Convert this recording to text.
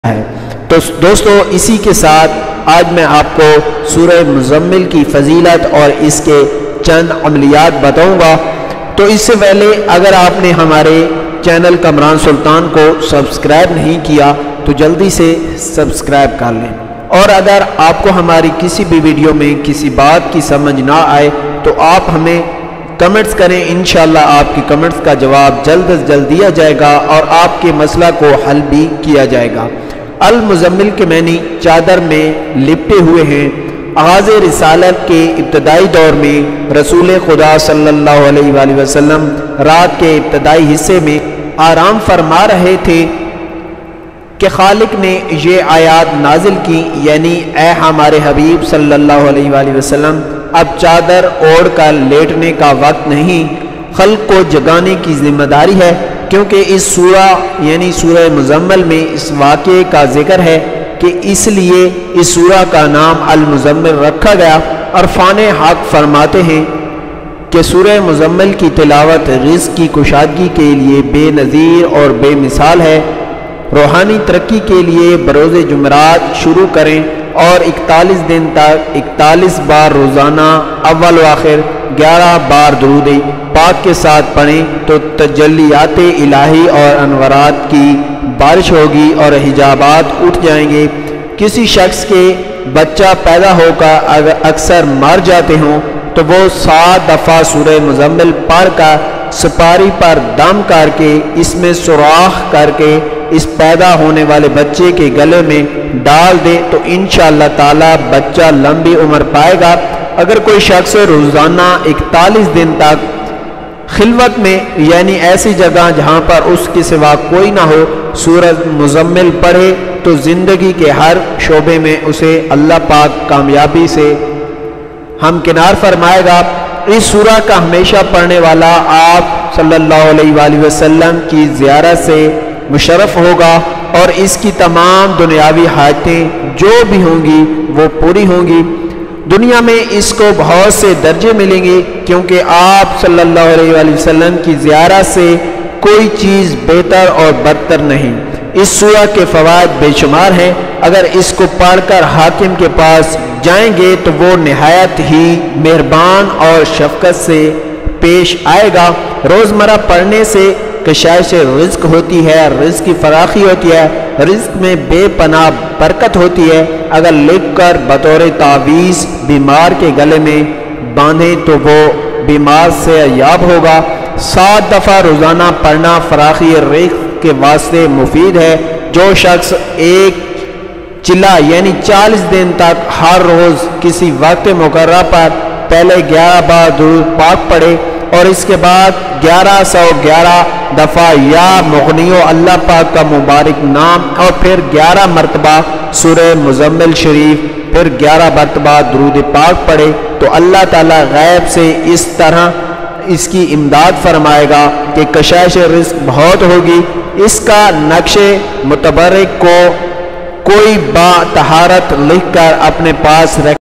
ہے۔ تو دوستو اسی کے ساتھ آج میں آپ کو سورہ مزمل کی فضیلت اور اس کے چند عملیات بتاؤں گا۔ تو اس سے پہلے اگر آپ نے ہمارے چینل کامران سلطان کو سبسکرائب نہیں کیا تو جلدی سے سبسکرائب کر لیں، اور اگر آپ کو ہماری کسی بھی ویڈیو میں کسی بات کی سمجھ نہ آئے تو آپ ہمیں کمنٹس کریں، انشاءاللہ آپ کی کمنٹس کا جواب جلد از جلد دیا جائے گا اور آپ کے مسئلہ کو حل بھی کیا جائے گا۔ المزمل کے معنی چادر میں لپٹے ہوئے ہیں۔ آغاز رسالت کے ابتدائی دور میں رسول خدا صلی اللہ علیہ وآلہ وسلم رات کے ابتدائی حصے میں آرام فرما رہے تھے کہ خالق نے یہ آیات نازل کی، یعنی اے ہمارے حبیب صلی اللہ علیہ وآلہ وسلم، اب چادر اوڑھ کر لیٹنے کا وقت نہیں، خلق کو جگانے کی ذمہ داری ہے، کیونکہ اس سورہ یعنی سورہ مزمل میں اس واقعے کا ذکر ہے کہ اس لیے اس سورہ کا نام المزمل رکھا گیا۔ عرفان حق فرماتے ہیں کہ سورہ مزمل کی تلاوت رزق کی کشادگی کے لیے بے نظیر اور بے مثال ہے۔ روحانی ترقی کے لیے بروز جمعرات شروع کریں اور 41 دن تک 41 بار روزانہ اول و آخر 11 بار درود پاک کے ساتھ پڑھیں تو تجلیات الہی اور انوارات کی بارش ہوگی اور حجابات اٹھ جائیں گے۔ کسی شخص کے بچہ پیدا ہو کر اگر اکثر مر جاتے ہوں تو وہ 7 دفعہ سورہ مزمل پڑھ کر سپاری پر دم کر کے اس میں سوراخ کر کے اس پیدا ہونے والے بچے کے گلے میں ڈال دے تو انشاءاللہ تعالی بچہ لمبی عمر پائے گا۔ اگر کوئی شخص روزانہ 41 دن تک خلوت میں یعنی ایسی جگہ جہاں پر اس کے سوا کوئی نہ ہو سورہ مزمل پڑھے تو زندگی کے ہر شعبے میں اسے اللہ پاک کامیابی سے ہمکنار فرمائے گا۔ اس سورہ کا ہمیشہ پڑھنے والا آپ صلی اللہ علیہ وآلہ وسلم کی زیارت سے مشرف ہوگا اور اس کی تمام دنیاوی حاجتیں جو بھی ہوں گی وہ پوری ہوں گی۔ دنیا میں اس کو بہت سے درجے ملیں گے، کیونکہ آپ صلی اللہ علیہ وآلہ وسلم کی زیارت سے کوئی چیز بہتر اور بدتر نہیں۔ اس سورہ کے فوائد بے شمار ہیں۔ اگر اس کو پڑھ کر حاکم کے پاس جائیں گے تو وہ نہایت ہی مہربان اور شفقت سے پیش آئے گا۔ روزمرہ پڑھنے سے کشائش رزق ہوتی ہے، رزق کی فراخی ہوتی ہے، رزق میں بے پناہ برکت ہوتی ہے۔ اگر لکھ کر بطور تعویذ بیمار کے گلے میں باندھیں تو وہ بیمار سے یاب ہوگا۔ 7 دفعہ روزانہ پڑھنا فراخی رزق کے واسطے مفید ہے۔ جو شخص ایک چلا یعنی 40 دن تک ہر روز کسی وقت مقررہ پر پہلے 11 بار درود پاک پڑھے اور اس کے بعد 1111 دفعہ یا مغنیو اللہ پاک کا مبارک نام اور پھر 11 مرتبہ سورہ مزمل شریف پھر 11 مرتبہ درود پاک پڑھے تو اللہ تعالیٰ غیب سے اس طرح اس کی امداد فرمائے گا کہ کشائش رزق بہت ہوگی۔ اس کا نقش متبرک کو کوئی با طہارت لکھ کر اپنے پاس رکھ